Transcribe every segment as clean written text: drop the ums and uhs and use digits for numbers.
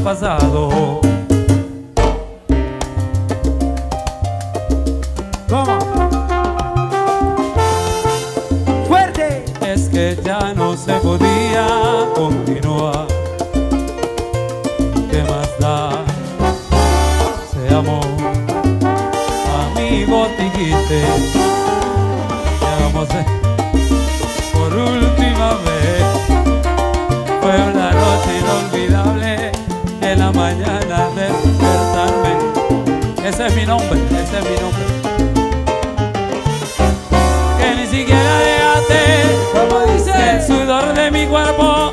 pasado. ¿Cómo? ¡Fuerte! Es que ya no se podía continuar. ¿Qué más da? Seamos amigos, dijiste. Y hagamos por última vez. Fue una noche inolvidable. En la mañana despertarme. Ese es mi nombre, ese es mi nombre. Que ni siquiera dejaste, ¿Cómo dice? el sudor de mi cuerpo.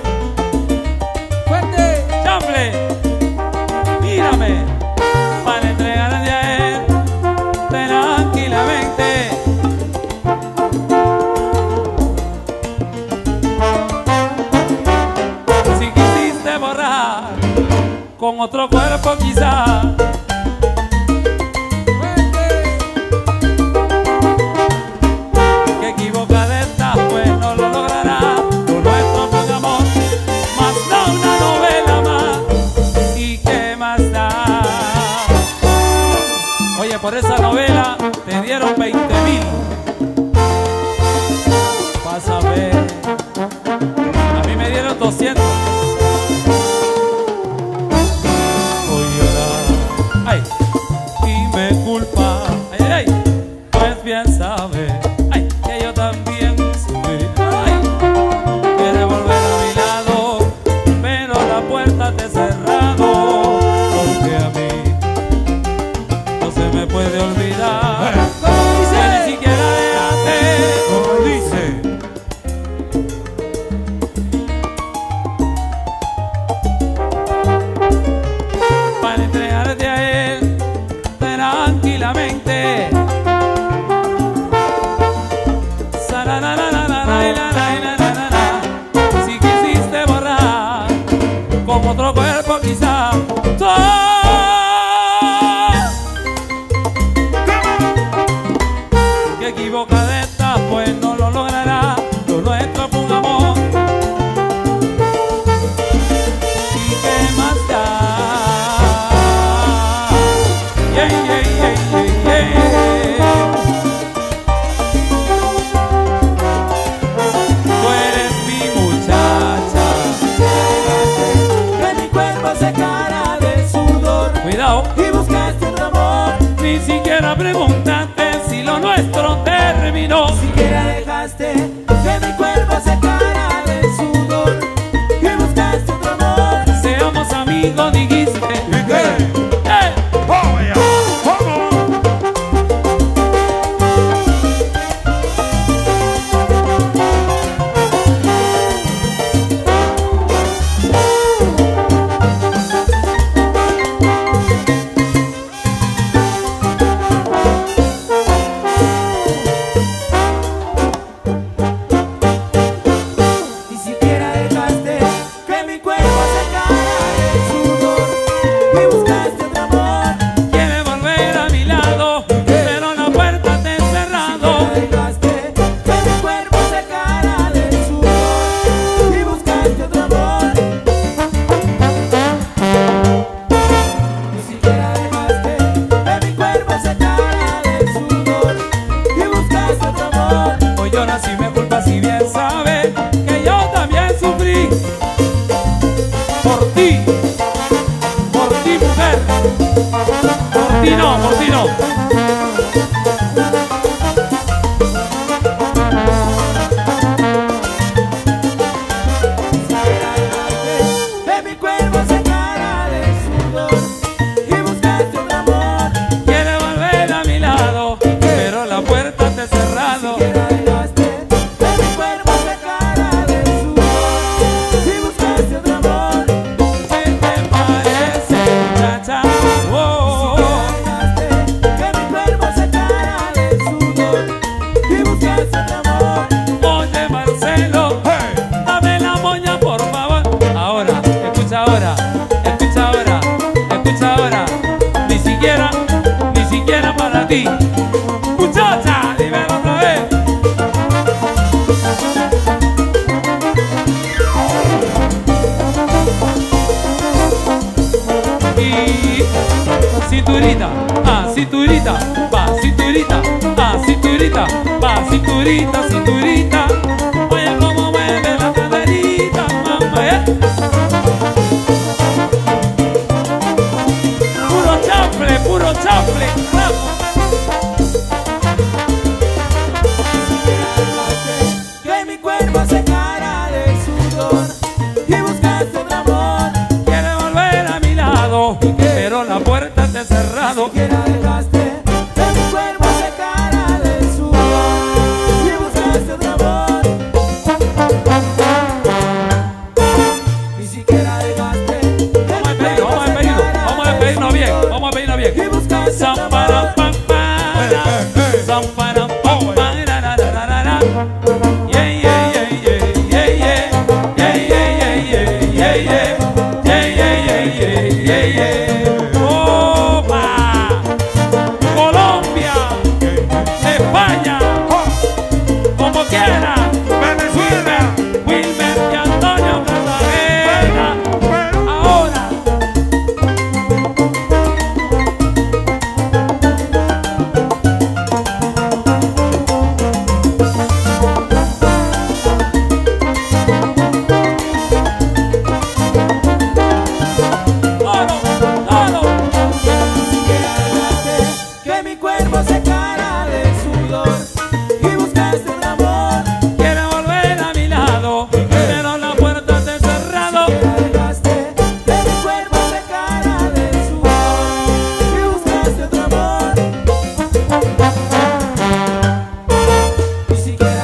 ¡Fuerte! ¡Chamble! Mírame, para entregarte a él tranquilamente. Si quisiste borrar con otro cuerpo quizá, que equivocada estás, pues no lo lograrás. Lo nuestro fue un amor, más no una novela más. ¿Y qué más da? Oye, por esa novela te dieron 20.000. Vas a ver, a mí me dieron 200. Voy a llorar, ay, y me culpa, ay, ay, pues bien sabes, ay, que yo también subí, ay, quiere volver a mi lado, pero la puerta te he cerrado, porque a mí no se me puede olvidar, que ni siquiera dejaste, como dice. Para entregarte a él tranquilamente. Si quisiste borrar con otro cuerpo quizá, que equivocada estás, pues no lo lograrás. Lo nuestro fue un amor. ¿Y qué más da? Yeah, yeah, yeah, yeah, yeah. Tú eres mi muchacha. Que mi cuerpo se cara de sudor Cuidado, y buscaste otro amor. ni siquiera preguntaste si lo nuestro terminó. Siquiera dejaste que mi cuerpo se cara de sudor y buscaste otro amor. Seamos amigos, dijiste. ¿Y qué? Ni siquiera dejaste que mi cuerpo se cara de sudor y buscaste otro amor. Quiere volver a mi lado, pero la puerta te he cerrado. Dejaste que mi cuerpo se cara de sudor y buscaste otro amor. Ni siquiera dejaste que mi cuerpo se cara de sudor y buscaste otro amor. Hoy lloras y me culpas si bien sabes que yo también sufrí por ti, mujer. Por ti no, por ti no. Que mi cuerpo se cara de sudor y buscaste otro amor. Quiere volver a mi lado, pero la puerta te he cerrado. Siquiera dejaste que mi cuerpo se cara de sudor y buscaste otro amor. ¿Qué te parece, muchacha? Oh, Dejaste que mi cuerpo se cara de sudor y buscaste otro amor. oye, Marcelo, dame la moña, por favor. Ahora, escucha ahora, escucha ahora, escucha ahora. Ni siquiera para ti. Muchacha, dímelo otra vez. cinturita, va cinturita, cinturita, va cinturita, cinturita. Oye cómo mueve la caderita, mamá, puro chafle, que mi cuerpo se cara de sudor y buscaste otro amor. Quiere volver a mi lado, pero la puerta está cerrado. Ni siquiera dejaste que mi cuerpo se cara de sudor y buscaste otro amor. Ni siquiera dejaste que Vamos a mi cuerpo se despedirnos, cara de vamos a despedirnos bien, sudor vamos a despedirnos bien. y buscaste otro amor. Colombia, España, como quiera, Venezuela, Wilmer y Antonio Cartagena. Ahora. Que mi cuerpo se cara de sudor y buscaste un amor. Quiere volver a mi lado, pero la puerta está cerrada. Ni siquiera dejaste que mi cuerpo se cara de sudor y buscaste otro amor. Ni siquiera